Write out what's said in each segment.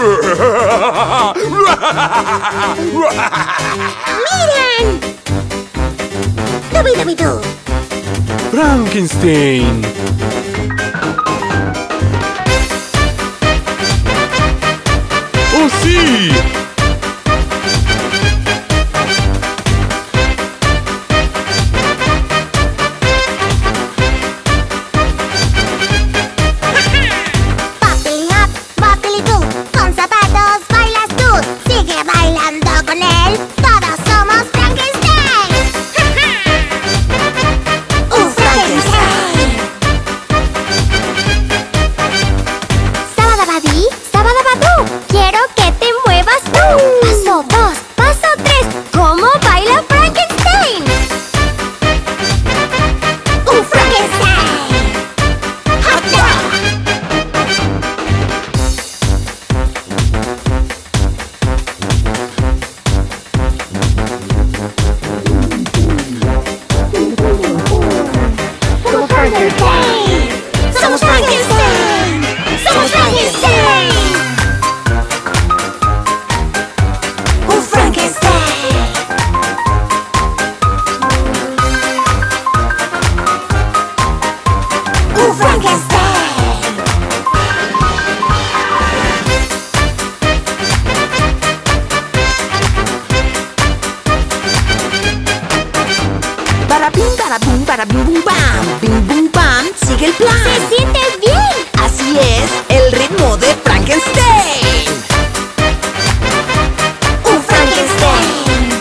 ¡Miren! ¡Dubi-dubi-du! ¡Frankenstein! ¡Oh, sí! Para bim bum bam, bim bum bam, sigue el plan. ¡Se siente bien! Así es, el ritmo de Frankenstein. ¡Un Frankenstein!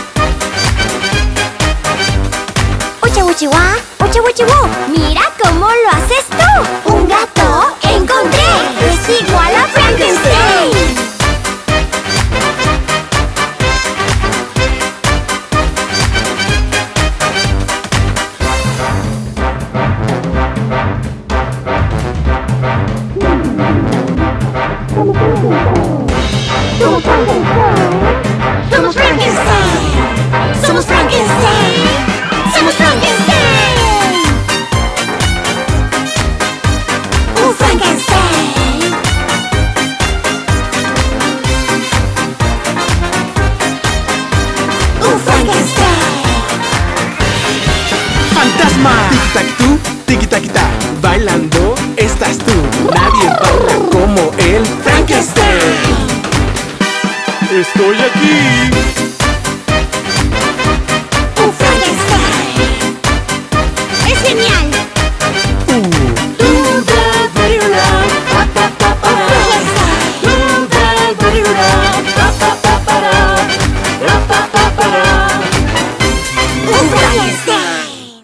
¡Ucha uchi wa! ¡Ucha uchi wu! ¡Mira cómo lo haces tú! ¡Un gato encontré! ¡Es igual a Frankenstein! ¡Somos Frankenstein! ¡Somos Frankenstein! ¡Somos Frankenstein! ¡Un Frankenstein! ¡Un Frankenstein! ¡Fantasma! Tic-tac-tú, tiki-tac-ta. Bailando estás tú. Nadie baila como el Frankenstein. ¡Estoy aquí! ¡Un Frankenstein! ¡Es genial! ¡Un Frankenstein!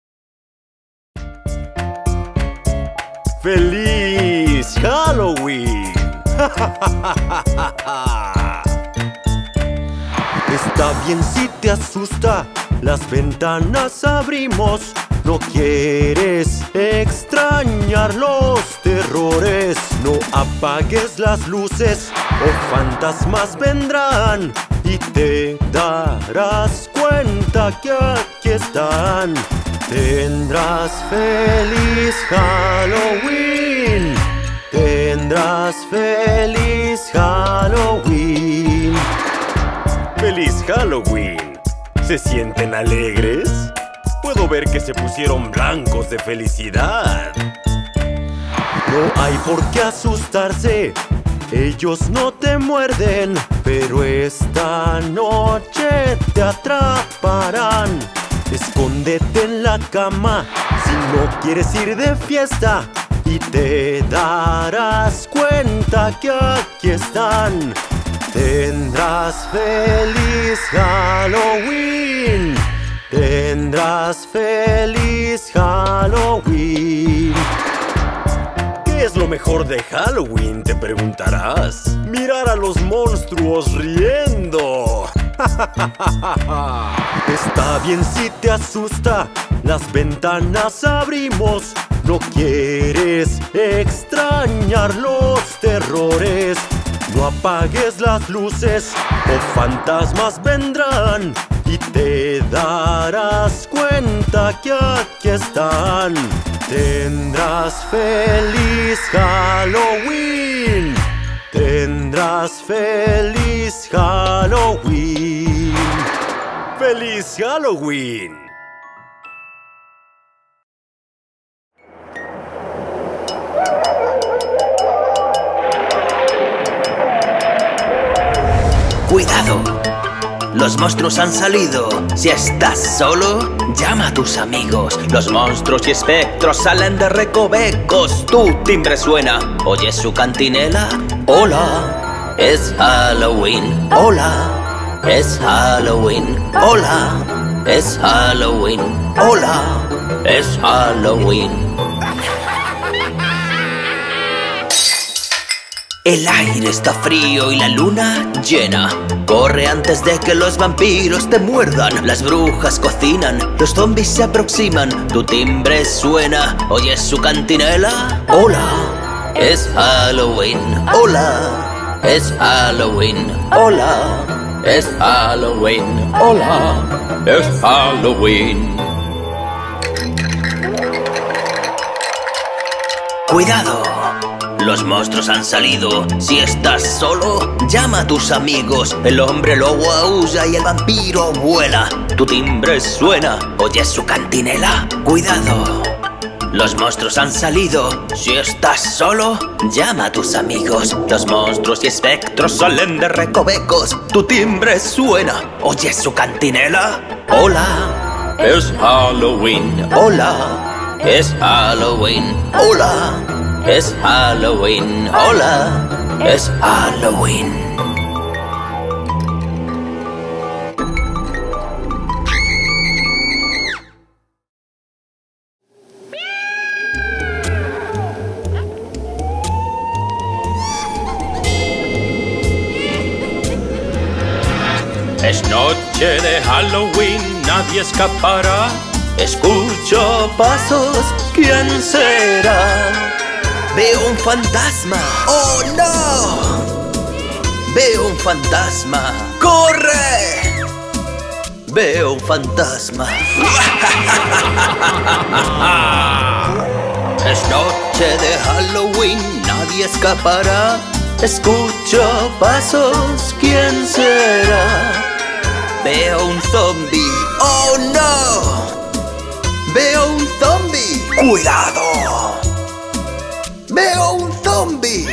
¡Feliz Halloween! Está bien si te asusta, las ventanas abrimos. No quieres extrañar los terrores. No apagues las luces o fantasmas vendrán y te darás cuenta que aquí están. Tendrás feliz Halloween. Tendrás feliz Halloween. ¡Feliz Halloween! ¿Se sienten alegres? Puedo ver que se pusieron blancos de felicidad. No hay por qué asustarse. Ellos no te muerden, pero esta noche te atraparán. Escóndete en la cama si no quieres ir de fiesta y te darás cuenta que aquí están. Tendrás feliz Halloween. Tendrás feliz Halloween. ¿Qué es lo mejor de Halloween? Te preguntarás. Mirar a los monstruos riendo. Está bien si te asusta, las ventanas abrimos. No quieres extrañar los terrores. No apagues las luces o fantasmas vendrán y te darás cuenta que aquí están. Tendrás feliz Halloween. Tendrás más feliz Halloween. ¡Feliz Halloween! ¡Cuidado! Los monstruos han salido. Si estás solo, llama a tus amigos. Los monstruos y espectros salen de recovecos. Tu timbre suena. ¿Oyes su cantinela? Hola, es Halloween. Hola, es Halloween. Hola, es Halloween. Hola, es Halloween. El aire está frío y la luna llena. Corre antes de que los vampiros te muerdan. Las brujas cocinan, los zombies se aproximan. Tu timbre suena, ¿oyes su cantinela? Hola, es Halloween. Hola, es Halloween. Hola, es Halloween. Hola, es Halloween. ¡Cuidado! Los monstruos han salido. Si estás solo, llama a tus amigos. El hombre lobo aúlla y el vampiro vuela. Tu timbre suena, ¿oyes su cantinela? ¡Cuidado! Los monstruos han salido. Si estás solo, llama a tus amigos. Los monstruos y espectros salen de recovecos. Tu timbre suena, ¿oyes su cantinela? Hola, es Halloween. Hola, es Halloween. Hola, es Halloween. Hola, es Halloween. Es noche de Halloween, nadie escapará. Escucho pasos, ¿quién será? Veo un fantasma. ¡Oh, no! Veo un fantasma. ¡Corre! Veo un fantasma. Es noche de Halloween, nadie escapará. Escucho pasos, ¿quién será? Veo un zombie. ¡Oh, no! Veo un zombie. ¡Cuidado! ¡Veo un zombie!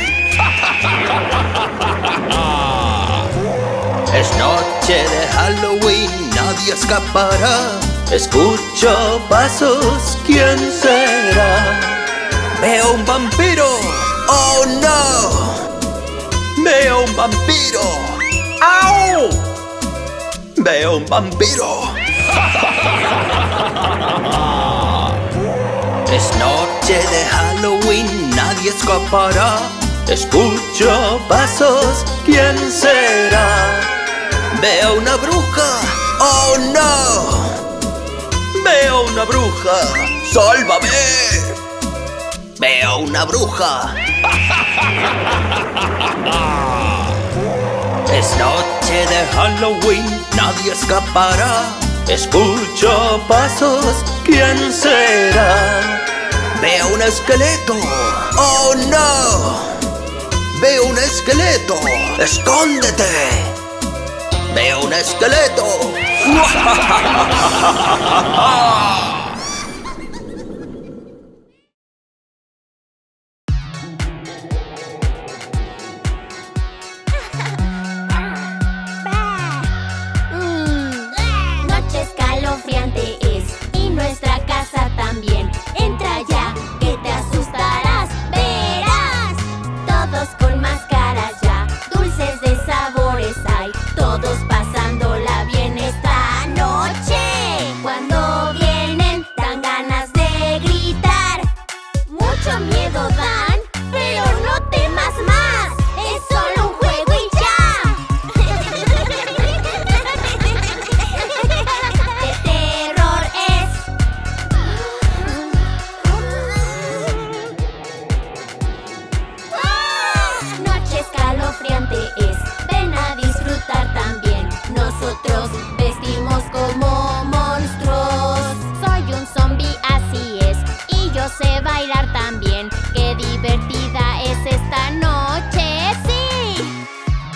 Es noche de Halloween, nadie escapará. Escucho pasos, ¿quién será? Veo un vampiro. ¡Oh, no! Veo un vampiro. ¡Au! Veo un vampiro. Es noche de Halloween, nadie escapará. Escucho pasos, ¿quién será? Veo una bruja. ¡Oh, no! Veo una bruja. ¡Sálvame! Veo una bruja. Es noche de Halloween, nadie escapará. Escucho pasos, ¿quién será? Veo un esqueleto. ¡Oh, no! Veo un esqueleto. ¡Escóndete! Veo un esqueleto. Noche escalofriante es, y nuestra casa también. Entra ya, que te asustarás, verás. Todos con máscaras ya, dulces de sabores hay. Todos pasándola bien esta noche. Cuando vienen, dan ganas de gritar. Mucho miedo dan, pero no temas más. Es solo un juego y ya. De terror es. Noche escalofriante es. Ven a disfrutar también. Nosotros vestimos como monstruos. Soy un zombie, así es. Y yo sé bailar también. Qué divertida es esta noche, sí.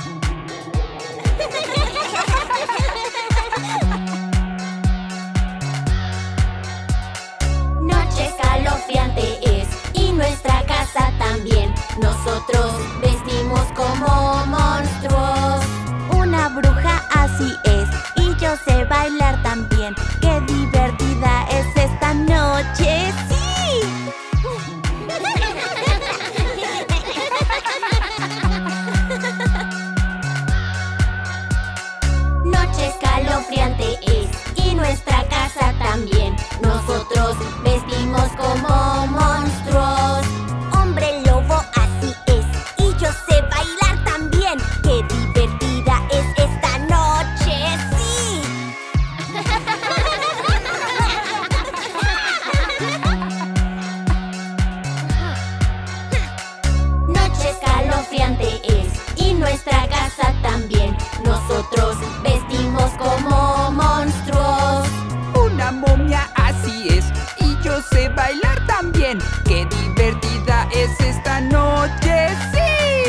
en nuestra casa también. Nosotros vestimos como monstruos. Una momia así es, y yo sé bailar también. ¡Qué divertida es esta noche! ¡Sí!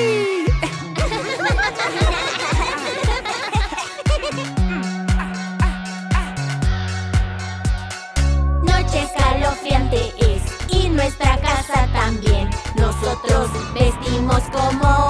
Noche escalofriante es, y nuestra casa también. Nosotros vestimos como